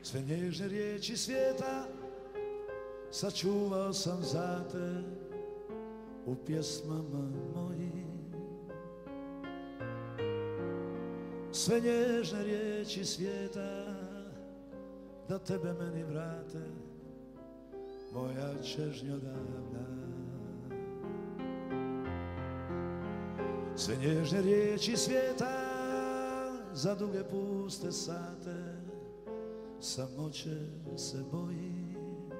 Sve nježne riječi svijeta sačuvao sam za te u pjesmama mojim. Sve nježne riječi svijeta da tebe meni vrate, moja čežnjo davna. Sve nježne riječi svijeta za duge puste sate, samoće se bojim.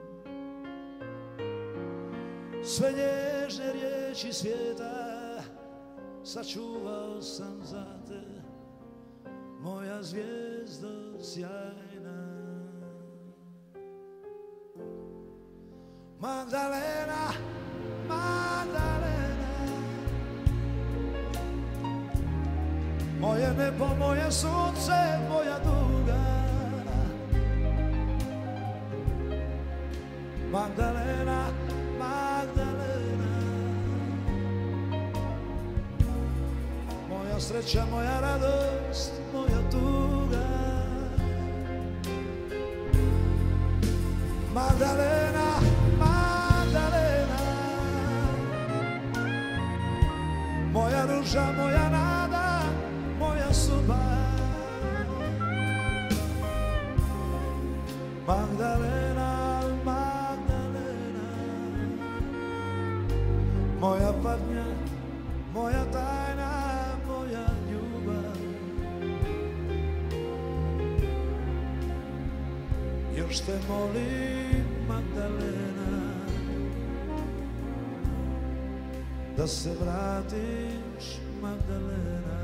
Sve nježne riječi svijeta sačuvao sam za te, moja zvijezdo sjajna. Magdalena, Magdalena, moje nebo, moje sunce, moja duga. Magdalena, Magdalena, moja sreća, moja radost, moja tuga. Magdalena, Magdalena, moja ruža, moja nada, moja sudba. Magdalena, Magdalena, moja patnja, moja tajna, moja ljubav. Još te molim, Magdalena, da se vratiš, Magdalena.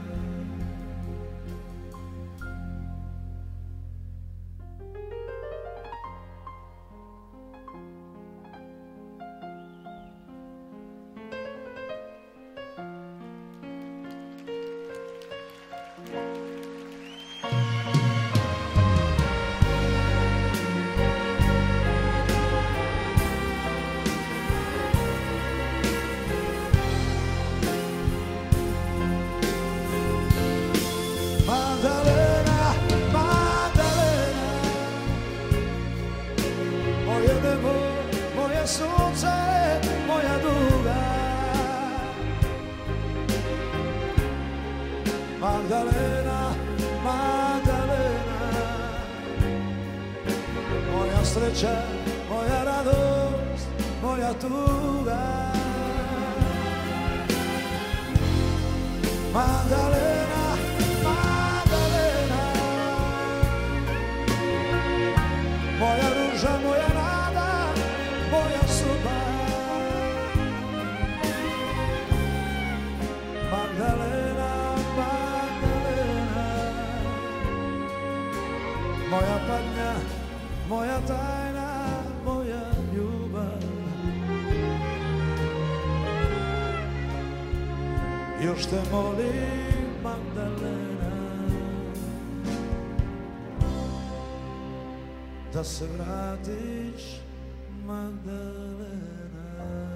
Magdalena, Magdalena, moje nebo, moje sunce, moja duga. Magdalena, Magdalena, moja sreća, moja radost, moja tuga. Magdalena, moja ruža, moja nada, moja sudba. Magdalena, Magdalena, moja patnja, moja tajna, moja ljubav. Još te molim, Magdalena, da se vratiš, Magdalena.